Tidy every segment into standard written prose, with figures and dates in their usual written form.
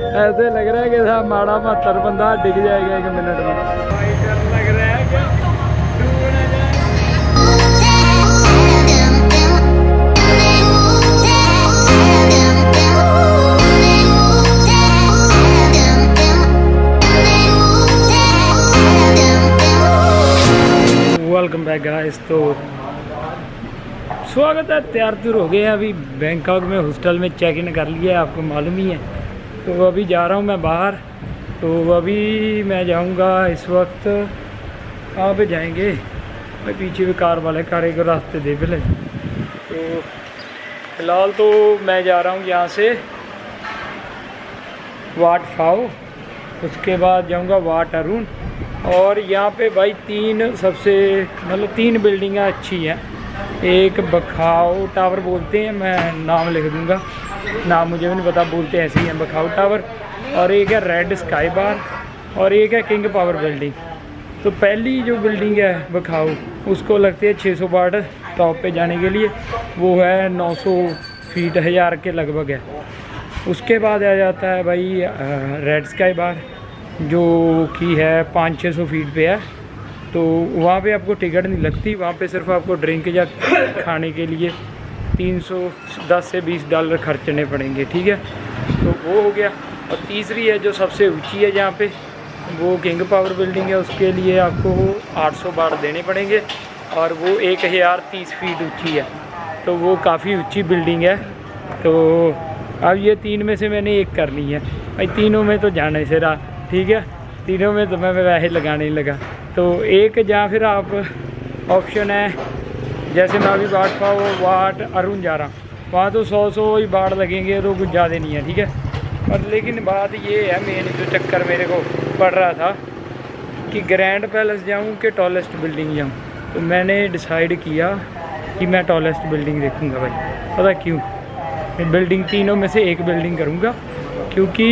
ऐसे लग रहा है कि साहब माड़ा महत्तर बंदा डिग जाएगा 1 मिनट में। लग रहा है कि वेलकम बैक गाइस। तो स्वागत है। तैयार तुर हो गए हैं, अभी बैंकॉक में हॉस्टल में चेक इन कर लिया है, आपको मालूम ही है। तो अभी जा रहा हूँ मैं बाहर। तो अभी मैं जाऊँगा इस वक्त, कहाँ पे जाएंगे भाई, पीछे भी कार वाले कार को रास्ते दे पहले। तो फ़िलहाल तो मैं जा रहा हूँ यहाँ से वाट फाओ, उसके बाद जाऊँगा वाट अरुण। और यहाँ पे भाई 3 बिल्डिंगें अच्छी हैं। एक बखाओ टावर बोलते हैं, मैं नाम लिख दूँगा, नाम मुझे भी नहीं पता, बोलते ऐसे ही हैं बखाओ टावर। और एक है रेड स्काई बार और एक है किंग पावर बिल्डिंग। तो पहली जो बिल्डिंग है बखाओ, उसको लगते हैं 600 वाट टॉप पे जाने के लिए, वो है 900 फीट 1000 के लगभग है। उसके बाद आ जाता है भाई रेड स्काई बार, जो कि है 500-600 फीट पे है। तो वहाँ पे आपको टिकट नहीं लगती, वहाँ पे सिर्फ आपको ड्रिंक या खाने के लिए 310 से $20 खर्चने पड़ेंगे, ठीक है। तो वो हो गया। और तीसरी है जो सबसे ऊंची है जहाँ पे, वो किंग पावर बिल्डिंग है, उसके लिए आपको 800 बार देने पड़ेंगे और वो 1030 फीट ऊँची है। तो वो काफ़ी ऊँची बिल्डिंग है। तो अब ये 3 में से मैंने एक करनी है भाई, तीनों में तो जाने से रहा, ठीक है। तीनों में तो मैं वैसे लगाने ही लगा। तो एक जहाँ फिर आप ऑप्शन है, जैसे मैं अभी वाट अरुण जा रहा हूँ, वहाँ तो 100 ही बाढ़ लगेंगे, तो कुछ ज़्यादा नहीं है, ठीक है। पर लेकिन बात ये है, मेन जो चक्कर मेरे को पड़ रहा था कि ग्रैंड पैलेस जाऊँ कि टॉलेस्ट बिल्डिंग जाऊँ। तो मैंने डिसाइड किया कि मैं टॉलेस्ट बिल्डिंग देखूँगा भाई। पता क्यों? बिल्डिंग तीनों में से एक बिल्डिंग करूँगा, क्योंकि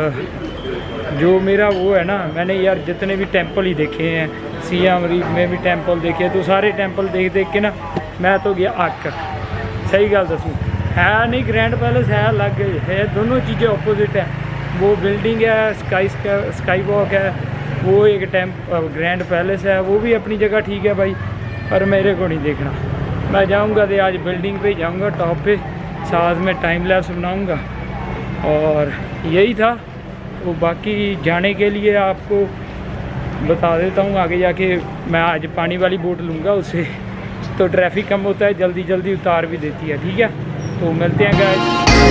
जो मेरा वो है ना, मैंने यार जितने भी टेंपल ही देखे हैं, सियाम रीप में भी टेंपल देखे हैं, तो सारे टेंपल देख देख के ना मैं तो गया आकर। सही गल दसूँ, है नहीं ग्रैंड पैलेस है अलग है, दोनों चीज़ें ऑपोजिट है। वो बिल्डिंग है स्काई वॉक है, वो एक ग्रैंड पैलेस है, वो भी अपनी जगह ठीक है भाई, पर मेरे को नहीं देखना। मैं जाऊँगा तो आज बिल्डिंग पे जाऊँगा, टॉप पे, साथ में टाइम लैप्स बनाऊँगा और यही था। तो बाकी जाने के लिए आपको बता देता हूँ आगे जाके। मैं आज पानी वाली बोट लूँगा, उससे तो ट्रैफिक कम होता है, जल्दी जल्दी उतार भी देती है, ठीक है। तो मिलते हैं गाइस।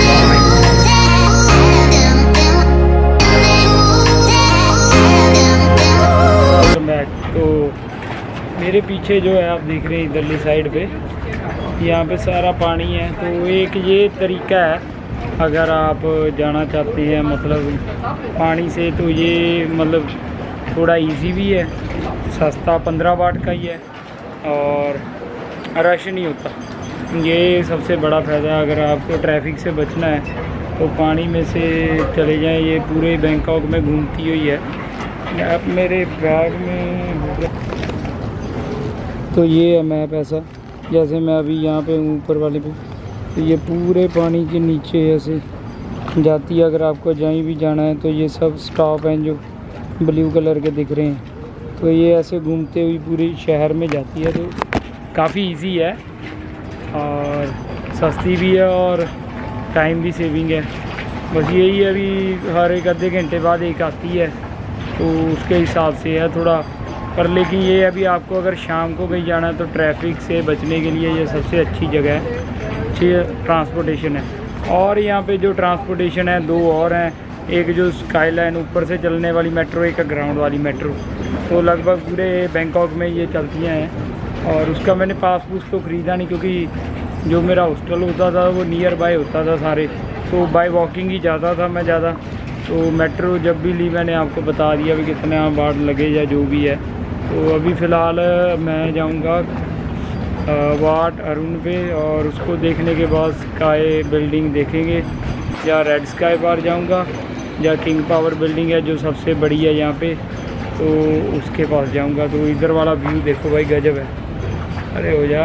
तो मेरे पीछे जो है आप देख रहे हैं इधरली साइड पे, यहाँ पे सारा पानी है। तो एक ये तरीका है अगर आप जाना चाहते हैं मतलब पानी से, तो ये मतलब थोड़ा इजी भी है, सस्ता 15 वाट का ही है और रश नहीं होता। ये सबसे बड़ा फ़ायदा है। अगर आपको ट्रैफिक से बचना है तो पानी में से चले जाएं। ये पूरे बैंकॉक में घूमती हुई है। आप मेरे बैग में, तो ये है मैप ऐसा, जैसे मैं अभी यहाँ पे ऊपर वाले पे, तो ये पूरे पानी के नीचे ऐसे जाती है। अगर आपको जहीं भी जाना है तो ये सब स्टॉप हैं जो ब्लू कलर के दिख रहे हैं, तो ये ऐसे घूमते हुए पूरे शहर में जाती है। तो काफ़ी इजी है और सस्ती भी है और टाइम भी सेविंग है। बस यही है, अभी हर एक आधे घंटे बाद एक आती है, तो उसके हिसाब से है थोड़ा। पर लेकिन ये अभी आपको अगर शाम को कहीं जाना है तो ट्रैफिक से बचने के लिए ये सबसे अच्छी जगह है, अच्छी ट्रांसपोर्टेशन है। और यहाँ पे जो ट्रांसपोर्टेशन है 2 और हैं, एक जो स्काई लाइन ऊपर से चलने वाली मेट्रो, एक ग्राउंड वाली मेट्रो। तो लगभग पूरे बैंकॉक में ये चलती हैं। और उसका मैंने पास तो ख़रीदा नहीं, क्योंकि जो मेरा हॉस्टल होता था वो नियर बाय होता था सारे, तो बाय वॉकिंग ही जाता था मैं ज़्यादा। तो मेट्रो जब भी ली मैंने आपको बता दिया भी कितना बार लगे या जो भी है। तो अभी फ़िलहाल मैं जाऊँगा वाट अरुण पे, और उसको देखने के बाद स्काई बिल्डिंग देखेंगे, या रेड स्काई बार जाऊँगा या किंग पावर बिल्डिंग है जो सबसे बड़ी है यहाँ पे, तो उसके पास जाऊँगा। तो इधर वाला व्यू देखो भाई, गजब है। अरे हो जा,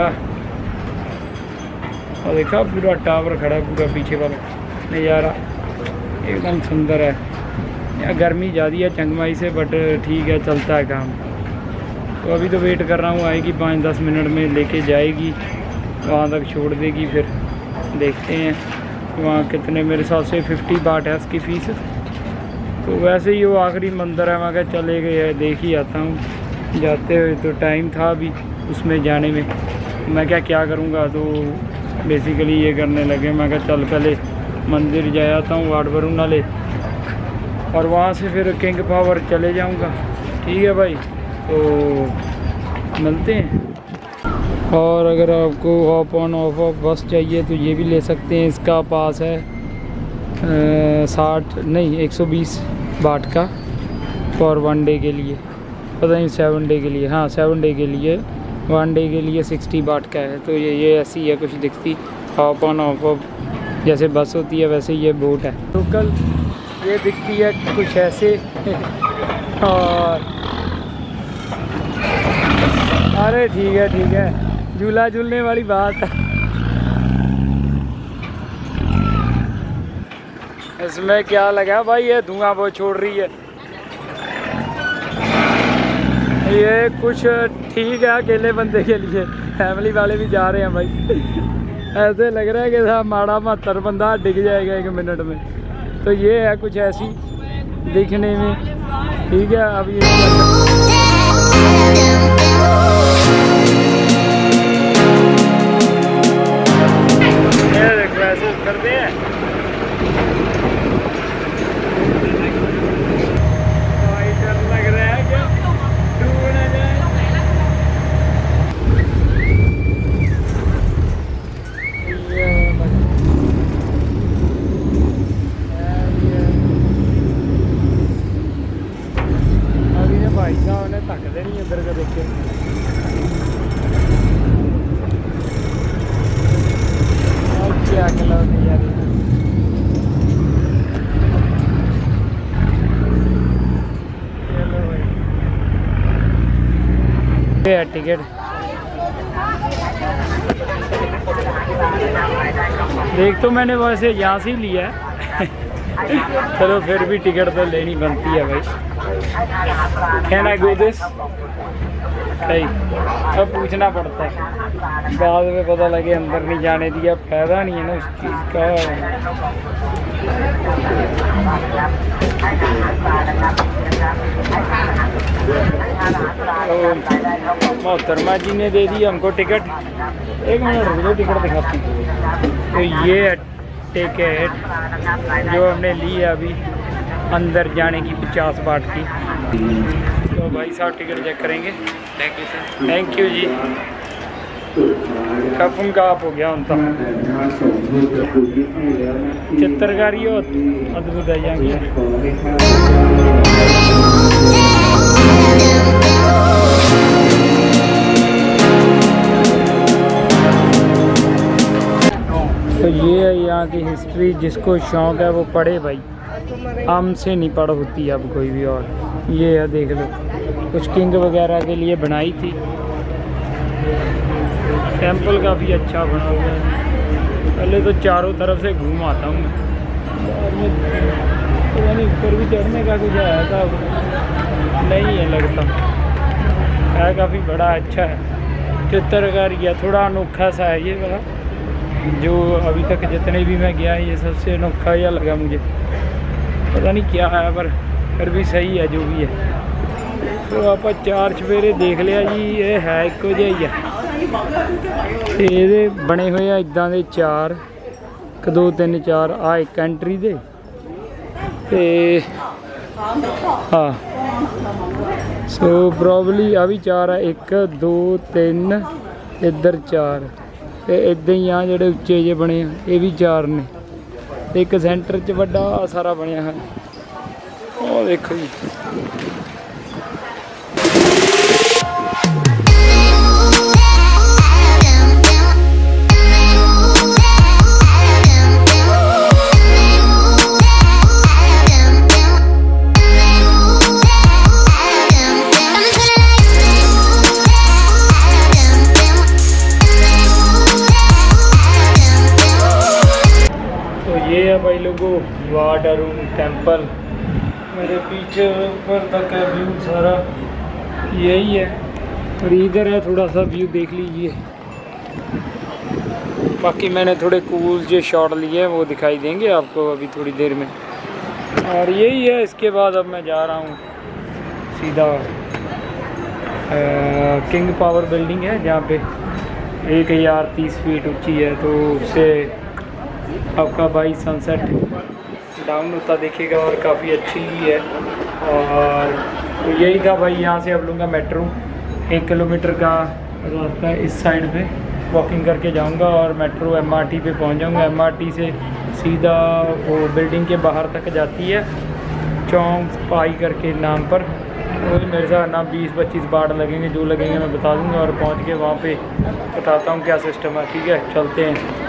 और देखा पूरा टावर खड़ा है, पूरा पीछे वाला नज़ारा। एकदम सुंदर है। यार गर्मी ज़्यादा है चंगमाई से, बट ठीक है, चलता है काम। तो अभी तो वेट कर रहा हूँ, आएगी 5-10 मिनट में लेके जाएगी, वहाँ तक छोड़ देगी। फिर देखते हैं वहाँ कितने, मेरे हिसाब से 50 बाट है उसकी फ़ीस। तो वैसे ही वो आखिरी मंदिर है, मैं क्या चले गए देख ही आता हूँ। जाते हुए तो टाइम था अभी उसमें जाने में, मैं क्या करूँगा। तो बेसिकली ये करने लगे, मैं क्या चल पहले मंदिर जा आता हूँ वाट वरुण नाले, और वहाँ से फिर किंग पावर चले जाऊँगा। ठीक है भाई, तो मिलते हैं। और अगर आपको ऑफ ऑन ऑफ बस चाहिए तो ये भी ले सकते हैं। इसका पास है 120 बाट का फॉर 1 डे के लिए, पता नहीं 7 डे के लिए, हाँ 7 डे के लिए, 1 डे के लिए 60 बाट का है। तो ये ऐसी है कुछ दिखती, ऑफ ऑन ऑफ जैसे बस होती है वैसे ये बोट है। लोकल ये दिखती है कुछ ऐसे और अरे ठीक है, झूला झूलने वाली बात है। इसमें क्या लगा भाई, ये धुआं बहुत छोड़ रही है। ये कुछ ठीक है अकेले बंदे के लिए, फैमिली वाले भी जा रहे हैं भाई। ऐसे लग रहा है कि साहब माड़ा मातर बंदा डिग जाएगा 1 मिनट में। तो ये है कुछ ऐसी दिखने में। ठीक है, अब ये ऐसे करते हैं। लग रहा है क्या डूब ना जाए। अभी ने भाई साहब ने तक देनी इधर का देखे। क्या कला यार, ये टिकट देख, तो मैंने वैसे यहाँ से ही लिया है। चलो फिर भी टिकट तो लेनी बनती है भाई। Can I go this? सही, अब पूछना पड़ता है, बाद में पता लगे अंदर नहीं जाने दिया, फायदा नहीं है ना उस चीज़ का। तो मोहतरमा जी ने दे दी हमको टिकट। 1 मिनट रुक जाओ, टिकट दिखाती हूँ। तो ये टिकट जो हमने ली है अभी अंदर जाने की 50 बाट की। तो भाई साहब टिकट चेक करेंगे। Thank you sir. Thank you जी। कब उनका आप हो गया उनका चित्रकारी और अद्भुत है यहाँ। तो ये है यहाँ की हिस्ट्री, जिसको शौक़ है वो पढ़े भाई, हमसे नहीं पढ़ होती अब कोई भी। और ये है देख लो, कुछ किंग वगैरह के लिए बनाई थी। टेम्पल काफ़ी अच्छा बना हुआ है। पहले तो चारों तरफ से घूम आता हूँ मैं, और में पता नहीं ऊपर भी चढ़ने का कुछ ऐसा नहीं है लगता है। काफ़ी बड़ा अच्छा है, चित्रकारी है, थोड़ा अनोखा सा है ये वाला। जो अभी तक जितने भी मैं गया ये सबसे अनोखा या लगा मुझे, पता नहीं क्या है पर फिर भी सही है जो भी है। तो आप 4 चुफेरे देख लिया जी, ये है एको जिहा ही है। ये बने हुए हैं इदा के 4, 1 2 3 4 आ एक एंट्री दे ते हाँ। सो प्रॉबली आ भी 4 है, 1 2 3 इधर 4 ते इदा ही आ जेडे उच्चे जे बने ये भी 4 ने। एक सेंटर च बड़ा सारा बनया है, और देखो जी। भाई लोगों वाट टाटा रूम टेंपल, मेरे पीछे ऊपर तक है व्यू सारा यही है, और इधर है थोड़ा सा व्यू देख लीजिए। बाकी मैंने थोड़े कूल जो शॉट लिए हैं वो दिखाई देंगे आपको अभी थोड़ी देर में। और यही है, इसके बाद अब मैं जा रहा हूँ सीधा किंग पावर बिल्डिंग है जहाँ पे 1030 फीट ऊंची है, तो उससे आपका भाई सनसेट डाउन होता दिखेगा और काफ़ी अच्छी ही है। और तो यही था भाई, यहाँ से अब लूँगा मेट्रो, 1 किलोमीटर का रास्ता इस साइड पे वॉकिंग करके जाऊँगा और मेट्रो MRT पे पहुँच जाऊँगा। MRT से सीधा वो बिल्डिंग के बाहर तक जाती है, चौंक पाई करके नाम पर। तो मेरे साथ ना 20-25 बाट लगेंगे, जो लगेंगे मैं बता दूँगा, और पहुँच के वहाँ पे बताता हूँ क्या सिस्टम है। ठीक है, चलते हैं।